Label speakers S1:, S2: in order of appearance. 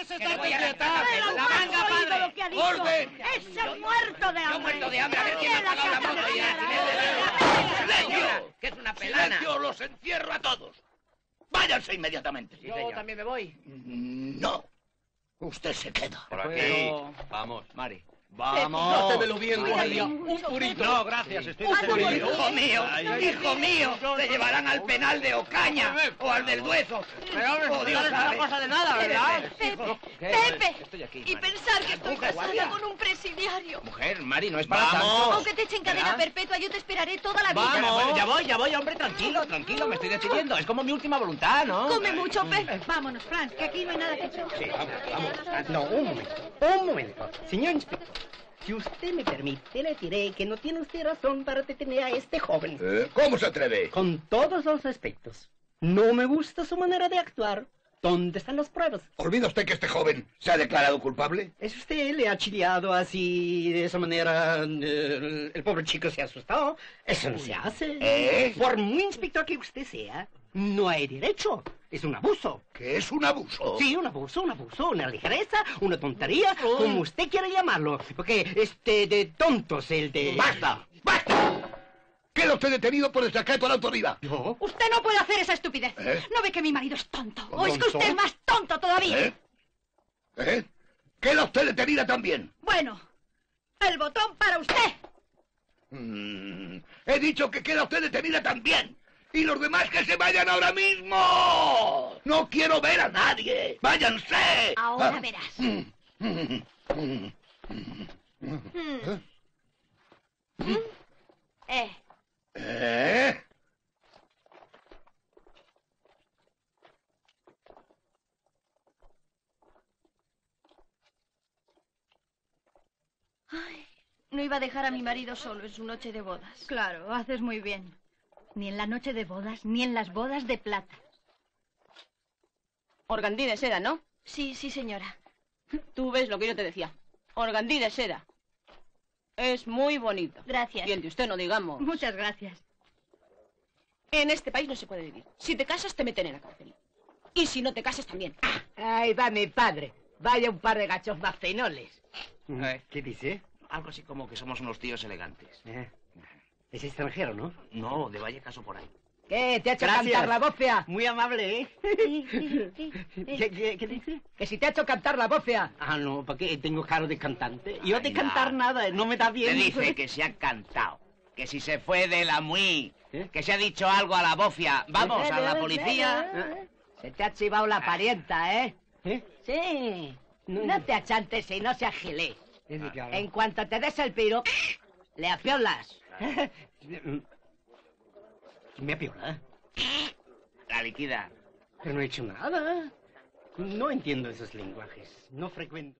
S1: se
S2: Que
S1: está
S2: le voy a
S1: quieta!
S2: arrancar
S1: ¡La manga, padre!
S3: Lo que ha dicho.
S1: ¡Orden!
S3: ¡Ese muerto de hambre!
S2: Yo muerto de hambre, a ver quién me ha
S3: Aquí en
S2: pagado la
S3: casa
S2: moto
S3: de
S2: y
S3: señora.
S1: ¡Silencio!
S2: Que es una pelana.
S1: ¡Silencio! ¡Los encierro a todos! ¡Váyanse inmediatamente!
S2: Yo también me voy.
S1: No. Usted se queda.
S4: Por aquí.
S5: Pero-
S4: Vamos.
S5: Mari.
S4: Vamos.
S5: Dátelo bien,
S3: Cuídate
S5: guardia.
S3: mucho,
S5: Un purito.
S3: Pepe.
S5: No, gracias, estoy
S3: Haz
S5: seguro.
S3: un
S2: Hijo mío, hijo mío, te llevarán al penal de Ocaña o al del Duezo.
S5: Pero hombre,
S2: Oh, Dios
S5: no es una
S2: sabe.
S5: cosa de nada, ¿verdad?
S6: Pepe,
S5: Estoy aquí,
S6: y
S5: Mari.
S6: pensar que estoy
S2: Mujer,
S6: casada
S2: guardia.
S6: con un presidiario.
S5: Mujer, Mari, no es para
S4: Vamos.
S5: tanto.
S6: Aunque te echen cadena
S5: ¿Verdad?
S6: perpetua, yo te esperaré toda la vida.
S5: Vamos. Ya voy, hombre, tranquilo, me estoy decidiendo. Es como mi última voluntad, ¿no?
S6: Come mucho, Pepe.
S3: Vámonos, Franz, que aquí no hay nada que hacer.
S5: Sí, vamos.
S7: No, un momento. Señor inspector, si usted me permite, le diré que no tiene usted razón para detener a este joven.
S1: ¿Cómo se atreve?
S7: Con todos los aspectos. No me gusta su manera de actuar. ¿Dónde están las pruebas?
S1: ¿Olvida usted que este joven se ha declarado culpable?
S7: ¿Es usted le ha chileado así, de esa manera? El pobre chico se ha asustado. Eso no se hace. Por muy inspector que usted sea, no hay derecho. Es un abuso.
S1: ¿Que es un abuso?
S7: Sí, un abuso, una ligereza, una tontería, como usted quiera llamarlo. Porque de tontos, el de...
S1: ¡Basta! ¡Basta! Queda usted detenido por desacato a la autoridad.
S7: ¿Yo?
S3: Usted no puede hacer esa estupidez.
S1: ¿Eh?
S3: ¿No ve que mi marido es tonto? ¿O es que
S1: ¿Tonto?
S3: usted es más tonto todavía?
S1: ¿Eh? Queda usted detenida también.
S3: Bueno, el botón para usted.
S1: He dicho que queda usted detenida también. Y los demás que se vayan ahora mismo. No quiero ver a nadie. ¡Váyanse!
S3: Ahora verás.
S1: ¿Eh?
S6: No iba a dejar a mi marido solo en su noche de bodas.
S3: Claro, haces muy bien. Ni en la noche de bodas, ni en las bodas de plata.
S8: Organdí de seda, ¿no?
S6: Sí, sí, señora.
S8: Tú ves lo que yo te decía. Organdí de seda. Es muy bonito.
S6: Gracias.
S8: Bien de usted, no digamos.
S3: Muchas gracias.
S8: En este país no se puede vivir. Si te casas, te meten en la cárcel. Y si no te casas, también.
S9: Ahí va mi padre. Vaya un par de gachos más fenoles.
S7: ¿Qué dice?
S2: Algo así como que somos unos tíos elegantes.
S7: Es extranjero, ¿no?
S2: No, de Vallecas o por ahí.
S9: ¿Qué? ¿Te ha hecho
S7: Gracias.
S9: cantar la bofia?
S7: Muy amable, ¿eh? ¿Qué dice?
S9: Que si te ha hecho cantar la bofia.
S7: Ah, no, porque tengo caro de cantante. Yo de
S2: Anda.
S7: cantar nada, no me da
S2: Te
S7: bien.
S2: dice que se ha cantado, que si se fue de la muy,
S7: ¿Eh?
S2: que se ha dicho algo a la bofia. Vamos, a la policía.
S9: Se te ha chivado la parienta, ¿eh?
S7: ¿Eh?
S9: Sí. No te achantes y no seas gilés.
S7: Es de claro.
S9: En cuanto te des el piro, le apiolas.
S7: Me apiola.
S2: La liquida.
S7: Pero no he hecho nada. No entiendo esos lenguajes. No frecuento.